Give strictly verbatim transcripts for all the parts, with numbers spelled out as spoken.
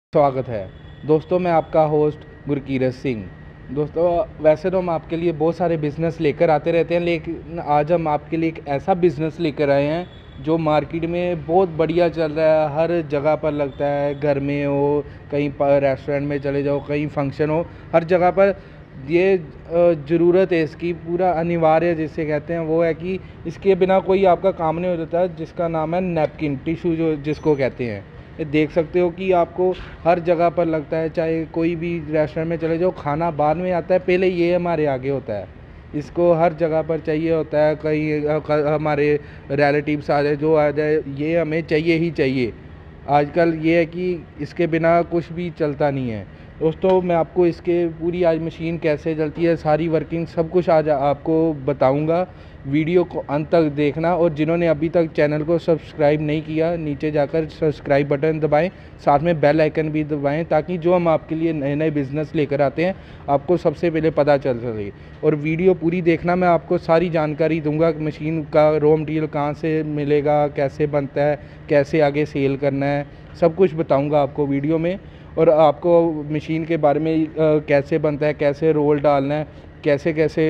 स्वागत है दोस्तों। मैं आपका होस्ट गुरकीरत सिंह। दोस्तों, वैसे तो हम आपके लिए बहुत सारे बिज़नेस लेकर आते रहते हैं, लेकिन आज हम आपके लिए एक ऐसा बिज़नेस लेकर आए हैं जो मार्केट में बहुत बढ़िया चल रहा है। हर जगह पर लगता है, घर में हो, कहीं पर रेस्टोरेंट में चले जाओ, कहीं फंक्शन हो, हर जगह पर ये ज़रूरत है इसकी। पूरा अनिवार्य जिसे कहते हैं वो है कि इसके बिना कोई आपका काम नहीं हो जाता, जिसका नाम है नैपकिन, टिशू जो जिसको कहते हैं। ये देख सकते हो कि आपको हर जगह पर लगता है, चाहे कोई भी रेस्टोरेंट में चले जाओ, खाना बाद में आता है, पहले ये हमारे आगे होता है। इसको हर जगह पर चाहिए होता है। कहीं हमारे रिलेटिव्स आ जाए, जो आ जाए, ये हमें चाहिए ही चाहिए। आजकल ये है कि इसके बिना कुछ भी चलता नहीं है। दोस्तों, मैं आपको इसके पूरी आज मशीन कैसे चलती है, सारी वर्किंग सब कुछ आज आपको बताऊंगा। वीडियो को अंत तक देखना, और जिन्होंने अभी तक चैनल को सब्सक्राइब नहीं किया, नीचे जाकर सब्सक्राइब बटन दबाएं, साथ में बेल आइकन भी दबाएं, ताकि जो हम आपके लिए नए नए बिज़नेस लेकर आते हैं आपको सबसे पहले पता चल सके। और वीडियो पूरी देखना, मैं आपको सारी जानकारी दूंगा। मशीन का रॉ मटेरियल कहाँ से मिलेगा, कैसे बनता है, कैसे आगे सेल करना है, सब कुछ बताऊँगा आपको वीडियो में। और आपको मशीन के बारे में कैसे बनता है, कैसे रोल डालना है, कैसे कैसे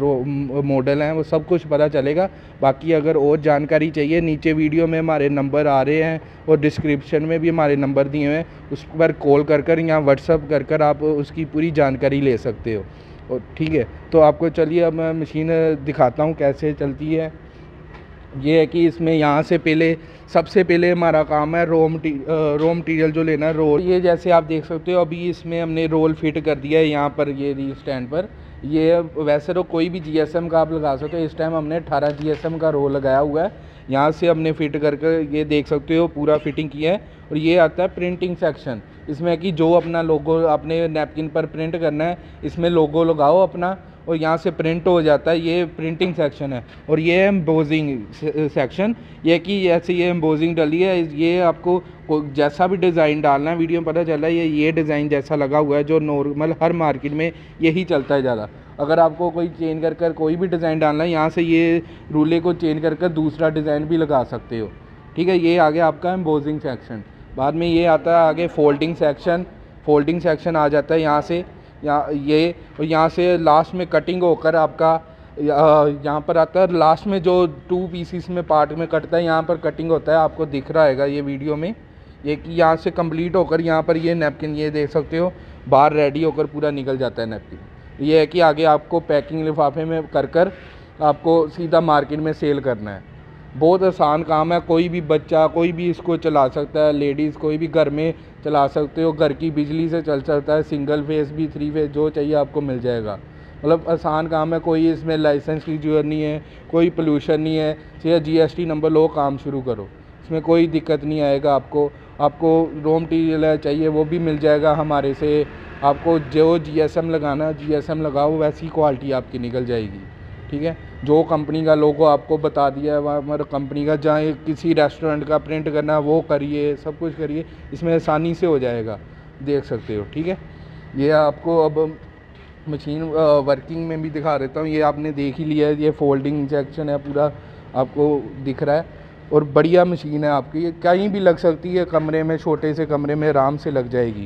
मॉडल हैं, वो सब कुछ पता चलेगा। बाकी अगर और जानकारी चाहिए, नीचे वीडियो में हमारे नंबर आ रहे हैं और डिस्क्रिप्शन में भी हमारे नंबर दिए हुए हैं, उस पर कॉल कर कर या व्हाट्सअप कर कर आप उसकी पूरी जानकारी ले सकते हो। और ठीक है, तो आपको चलिए अब मैं मशीन दिखाता हूँ कैसे चलती है। ये है कि इसमें यहाँ से पहले सबसे पहले हमारा काम है रॉ मटीरियल रॉ मटीरियल जो लेना है, रोल। ये जैसे आप देख सकते हो, अभी इसमें हमने रोल फिट कर दिया है यहाँ पर, ये री स्टैंड पर। ये वैसे तो कोई भी जीएसएम का आप लगा सकते हो, इस टाइम हमने अठारह जीएसएम का रोल लगाया हुआ है। यहाँ से हमने फिट करके ये देख सकते हो पूरा फिटिंग किया है। और ये आता है प्रिंटिंग सेक्शन। इसमें कि जो अपना लोगो अपने नैपकिन पर प्रिंट करना है, इसमें लोगो लगाओ अपना और यहाँ से प्रिंट हो जाता है। ये प्रिंटिंग सेक्शन है। और ये है एम्बोजिंग सेक्शन। ये कि जैसे ये एम्बोजिंग डली है, ये आपको जैसा भी डिज़ाइन डालना है, वीडियो में पता चला है ये ये डिज़ाइन जैसा लगा हुआ है, जो नॉर्मल हर मार्केट में यही चलता है ज़्यादा। अगर आपको कोई चेंज कर कर कोई भी डिज़ाइन डालना है, यहाँ से ये रूले को चेंज कर कर दूसरा डिज़ाइन भी लगा सकते हो। ठीक है, ये आगे आपका एम्बोजिंग सेक्शन। बाद में ये आता है आगे फोल्डिंग सेक्शन। फोल्डिंग सेक्शन आ जाता है यहाँ से, यहाँ ये, और यहाँ से लास्ट में कटिंग होकर आपका यहाँ पर आता है। लास्ट में जो टू पीसीस में पार्ट में कटता है, यहाँ पर कटिंग होता है, आपको दिख रहा है ये वीडियो में। ये कि यहाँ से कंप्लीट होकर यहाँ पर ये नैपकिन, ये देख सकते हो, बाहर रेडी होकर पूरा निकल जाता है नैपकिन। ये है कि आगे आपको पैकिंग लिफाफे में कर कर आपको सीधा मार्केट में सेल करना है। बहुत आसान काम है, कोई भी बच्चा कोई भी इसको चला सकता है, लेडीज़ कोई भी घर में चला सकते हो, घर की बिजली से चल सकता है, सिंगल फेस भी, थ्री फेस, जो चाहिए आपको मिल जाएगा। मतलब आसान काम है, कोई इसमें लाइसेंस की जरूरत नहीं है, कोई पोल्यूशन नहीं है, सीधा जीएसटी नंबर लो, काम शुरू करो, इसमें कोई दिक्कत नहीं आएगा आपको। आपको रॉ मटीरियल चाहिए वो भी मिल जाएगा हमारे से। आपको जो जीएसएम लगाना है जीएसएम लगाओ, वैसी क्वालिटी आपकी निकल जाएगी। ठीक है, जो कंपनी का लोगो आपको बता दिया है वहाँ हमारे कंपनी का, जहाँ किसी रेस्टोरेंट का प्रिंट करना है वो करिए, सब कुछ करिए, इसमें आसानी से हो जाएगा, देख सकते हो। ठीक है, ये आपको अब मशीन वर्किंग में भी दिखा देता हूँ। ये आपने देख ही लिया है, ये फोल्डिंग सेक्शन है पूरा, आपको दिख रहा है। और बढ़िया मशीन है आपकी, ये कहीं भी लग सकती है, कमरे में, छोटे से कमरे में आराम से लग जाएगी।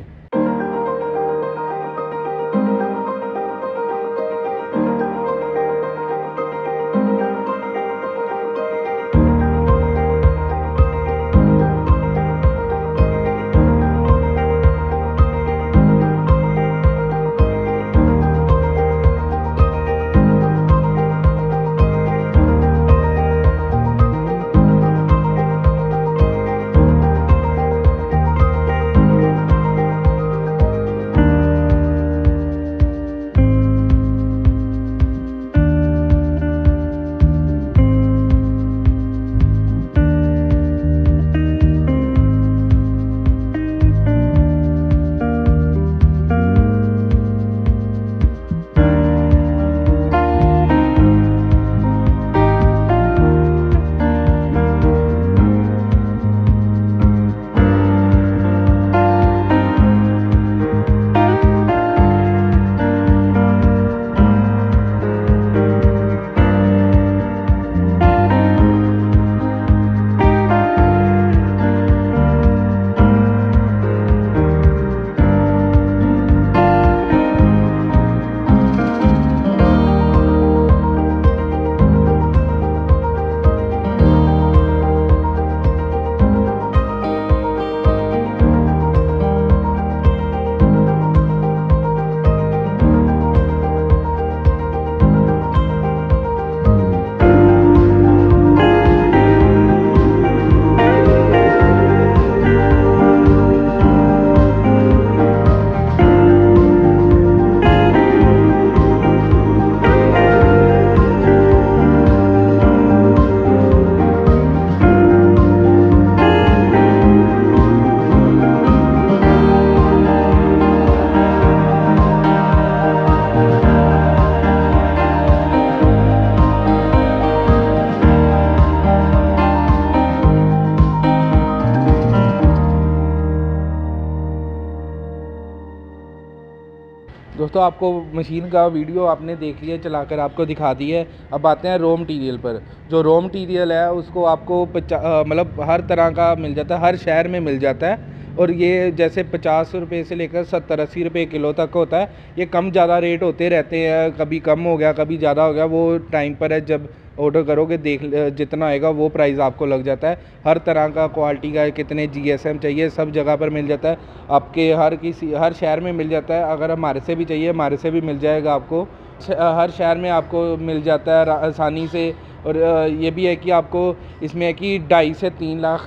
दोस्तों आपको मशीन का वीडियो आपने देख लिया, चलाकर आपको दिखा दी है। अब आते हैं रॉ मटेरियल पर। जो रॉ मटेरियल है उसको आपको पचा मतलब हर तरह का मिल जाता है, हर शहर में मिल जाता है। और ये जैसे पचास रुपये से लेकर सत्तर अस्सी रुपये किलो तक होता है। ये कम ज़्यादा रेट होते रहते हैं, कभी कम हो गया कभी ज़्यादा हो गया, वो टाइम पर है। जब ऑर्डर करोगे देख जितना आएगा वो प्राइस आपको लग जाता है। हर तरह का क्वालिटी का कितने जीएसएम चाहिए सब जगह पर मिल जाता है। आपके हर किसी हर शहर में मिल जाता है। अगर हमारे से भी चाहिए हमारे से भी मिल जाएगा आपको, हर शहर में आपको मिल जाता है आसानी से। और ये भी है कि आपको इसमें है कि ढाई से तीन लाख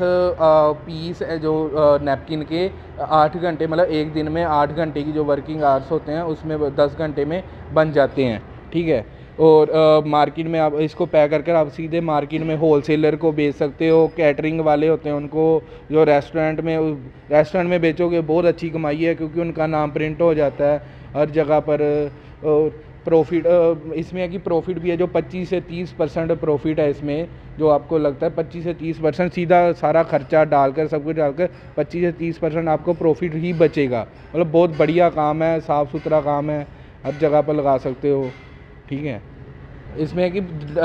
पीस है जो नैपकिन के आठ घंटे मतलब एक दिन में आठ घंटे की जो वर्किंग आवर्स होते हैं उसमें दस घंटे में बन जाते हैं, ठीक है। और आ, मार्केट में आप इसको पैक कर कर आप सीधे मार्केट में होलसेलर को बेच सकते हो। कैटरिंग वाले होते हैं उनको, जो रेस्टोरेंट में रेस्टोरेंट में बेचोगे बहुत अच्छी कमाई है, क्योंकि उनका नाम प्रिंट हो जाता है हर जगह पर। और प्रॉफिट इसमें है कि प्रॉफिट भी है, जो पच्चीस से तीस परसेंट प्रॉफिट है इसमें। जो आपको लगता है पच्चीस से तीस परसेंट सीधा सारा खर्चा डालकर सब कुछ डालकर पच्चीस से तीस परसेंट आपको प्रॉफिट ही बचेगा। मतलब बहुत बढ़िया काम है, साफ़ सुथरा काम है, हर जगह पर लगा सकते हो, ठीक है। इसमें है कि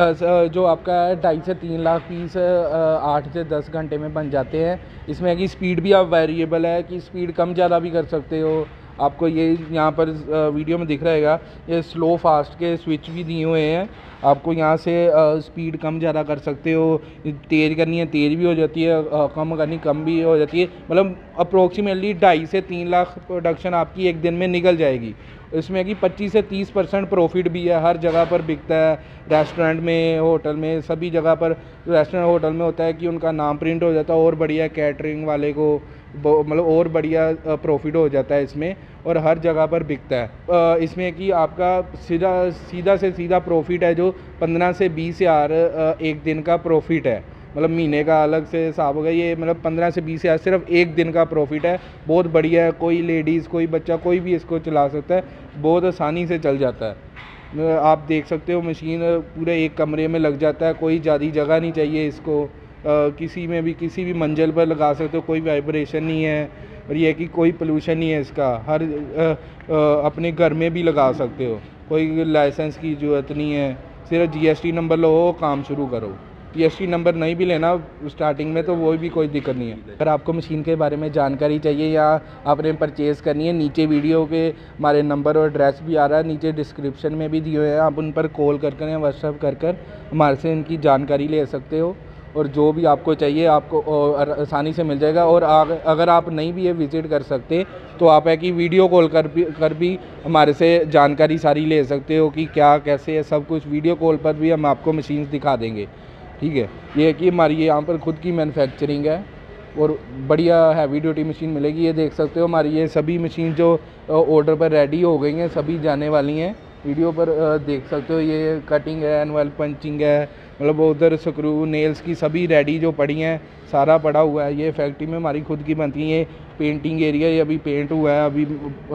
जो आपका ढाई से तीन लाख पीस आठ से दस घंटे में बन जाते हैं। इसमें है कि स्पीड भी आप वेरिएबल है कि स्पीड कम ज़्यादा भी कर सकते हो। आपको ये यहाँ पर वीडियो में दिख रहेगा, ये स्लो फास्ट के स्विच भी दिए हुए हैं। आपको यहाँ से स्पीड कम ज़्यादा कर सकते हो, तेज़ करनी है तेज़ भी हो जाती है, कम करनी कम भी हो जाती है। मतलब अप्रोक्सीमेटली ढाई से तीन लाख प्रोडक्शन आपकी एक दिन में निकल जाएगी। इसमें कि पच्चीस से तीस परसेंट प्रॉफिट भी है, हर जगह पर बिकता है। रेस्टोरेंट में, होटल में, सभी जगह पर। रेस्टोरेंट होटल में होता है कि उनका नाम प्रिंट हो जाता है, और बढ़िया कैटरिंग वाले को मतलब और बढ़िया प्रॉफिट हो जाता है इसमें, और हर जगह पर बिकता है। इसमें कि आपका सीधा सीधा से सीधा प्रॉफिट है जो पंद्रह से बीस हज़ार एक दिन का प्रॉफिट है। मतलब महीने का अलग से हिसाब होगा, ये मतलब पंद्रह से बीस हज़ार सिर्फ एक दिन का प्रॉफिट है। बहुत बढ़िया है, कोई लेडीज़ कोई बच्चा कोई भी इसको चला सकता है, बहुत आसानी से चल जाता है। आप देख सकते हो मशीन पूरे एक कमरे में लग जाता है, कोई ज़्यादा जगह नहीं चाहिए इसको। आ, किसी में भी किसी भी मंजिल पर लगा सकते हो, कोई वाइब्रेशन नहीं है। और ये कि कोई पोल्यूशन नहीं है इसका, हर आ, आ, अपने घर में भी लगा सकते हो, कोई लाइसेंस की ज़रूरत नहीं है। सिर्फ जीएसटी नंबर लो, काम शुरू करो। जीएसटी नंबर नहीं भी लेना स्टार्टिंग में तो वो भी कोई दिक्कत नहीं है। अगर आपको मशीन के बारे में जानकारी चाहिए या आपने परचेज़ करनी है, नीचे वीडियो के हमारे नंबर और एड्रेस भी आ रहा है, नीचे डिस्क्रिप्शन में भी दिए हुए हैं। आप उन पर कॉल कर कर या व्हाट्सएप कर कर हमारे से इनकी जानकारी ले सकते हो, और जो भी आपको चाहिए आपको आसानी से मिल जाएगा। और अगर आप नहीं भी ये विज़िट कर सकते तो आप है कि वीडियो कॉल कर भी कर भी हमारे से जानकारी सारी ले सकते हो कि क्या कैसे है सब कुछ। वीडियो कॉल पर भी हम आपको मशीन दिखा देंगे, ठीक है। ये है कि हमारी ये यहाँ पर खुद की मैन्युफैक्चरिंग है, और बढ़िया हैवी ड्यूटी मशीन मिलेगी। ये देख सकते हो हमारी ये सभी मशीन जो ऑर्डर पर रेडी हो गई हैं, सभी जाने वाली हैं। वीडियो पर देख सकते हो ये कटिंग है, एनुअल पंचिंग है, मतलब उधर स्क्रू नेल्स की सभी रेडी जो पड़ी हैं, सारा पड़ा हुआ है। ये फैक्ट्री में हमारी खुद की बनती है। ये पेंटिंग एरिया, ये अभी पेंट हुआ है अभी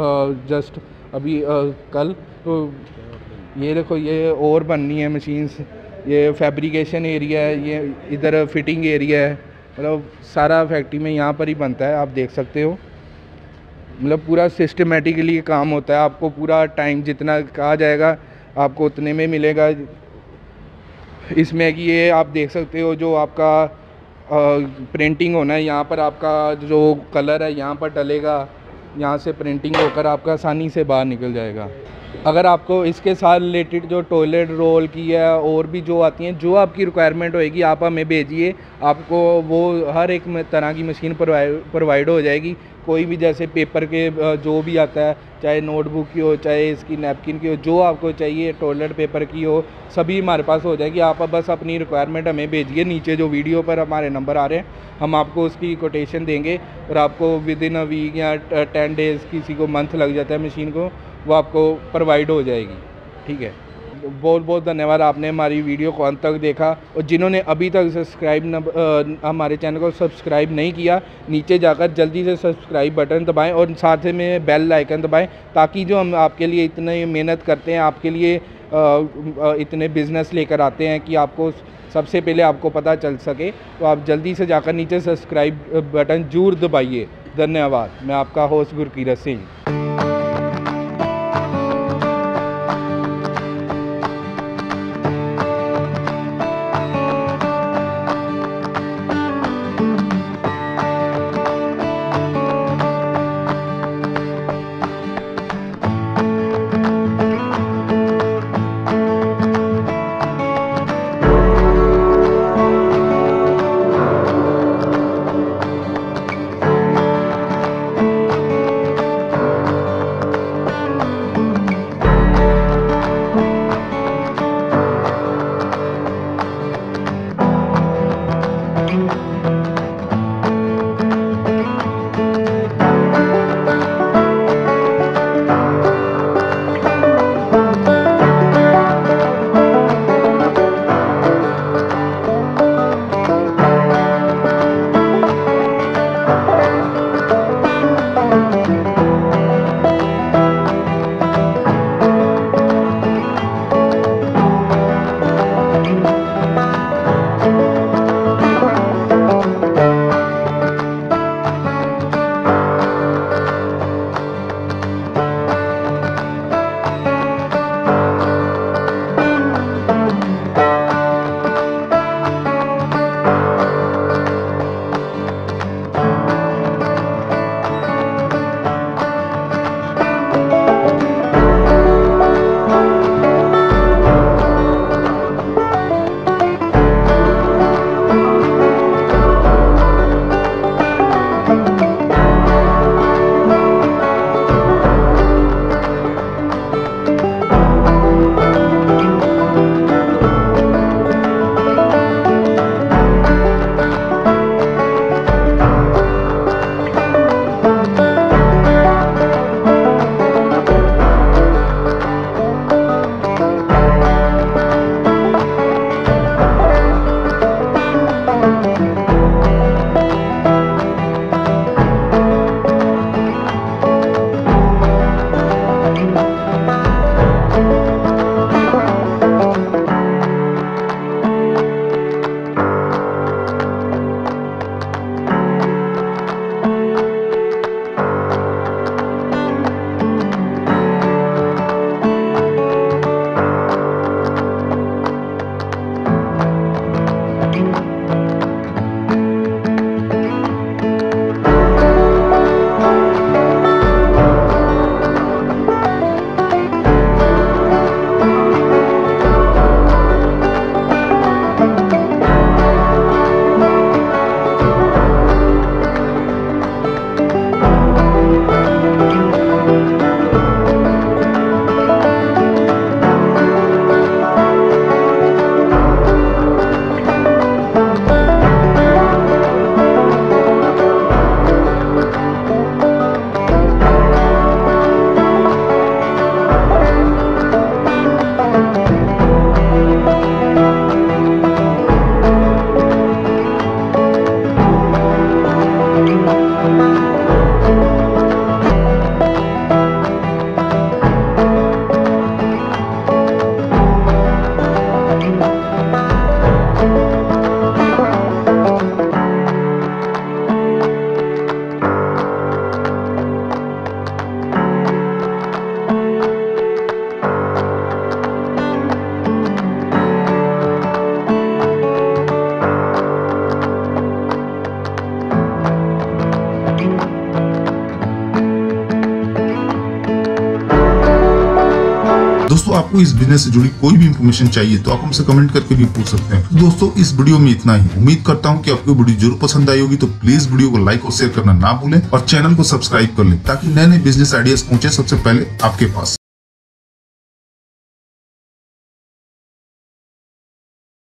जस्ट अभी आ, कल। तो ये देखो ये और बननी है मशीन्स। ये फैब्रिकेशन एरिया है, ये इधर फिटिंग एरिया है, मतलब सारा फैक्ट्री में यहाँ पर ही बनता है। आप देख सकते हो मतलब पूरा सिस्टमेटिकली काम होता है। आपको पूरा टाइम जितना कहा जाएगा आपको उतने में मिलेगा। इसमें कि ये आप देख सकते हो जो आपका प्रिंटिंग होना है, यहाँ पर आपका जो कलर है यहाँ पर डलेगा, यहाँ से प्रिंटिंग होकर आपका आसानी से बाहर निकल जाएगा। अगर आपको इसके साथ रिलेटेड जो टॉयलेट रोल की है और भी जो आती हैं, जो आपकी रिक्वायरमेंट होएगी आप हमें भेजिए, आपको वो हर एक तरह की मशीन प्रोवाइड हो जाएगी। कोई भी जैसे पेपर के जो भी आता है, चाहे नोटबुक की हो चाहे इसकी नैपकिन की हो, जो आपको चाहिए टॉयलेट पेपर की हो, सभी हमारे पास हो जाएगी। आप बस अपनी रिक्वायरमेंट हमें भेजिए। नीचे जो वीडियो पर हमारे नंबर आ रहे हैं हम आपको उसकी कोटेशन देंगे, और आपको विद इन अ वीक या टेन डेज़, किसी को मंथ लग जाता है मशीन को, वो आपको प्रोवाइड हो जाएगी, ठीक है। बहुत बहुत धन्यवाद आपने हमारी वीडियो को अंत तक देखा, और जिन्होंने अभी तक सब्सक्राइब न हमारे चैनल को सब्सक्राइब नहीं किया, नीचे जाकर जल्दी से सब्सक्राइब बटन दबाएं और साथ में बेल आइकन दबाएं, ताकि जो हम आपके लिए इतनी मेहनत करते हैं, आपके लिए इतने बिज़नेस लेकर आते हैं कि आपको सबसे पहले आपको पता चल सके। तो आप जल्दी से जाकर नीचे सब्सक्राइब बटन जरूर दबाइए। धन्यवाद। मैं आपका होस्ट गुरकीरत सिंह। आपको इस बिजनेस से जुड़ी कोई भी इन्फॉर्मेशन चाहिए तो आप हमसे कमेंट करके भी पूछ सकते हैं। तो दोस्तों इस वीडियो में इतना ही। उम्मीद करता हूँ कि आपको वीडियो जरूर पसंद आई होगी, तो प्लीज वीडियो को लाइक और शेयर करना ना भूलें और चैनल को सब्सक्राइब कर लें ताकि नए नए बिजनेस आइडियाज पहुंचे सबसे पहले आपके पास।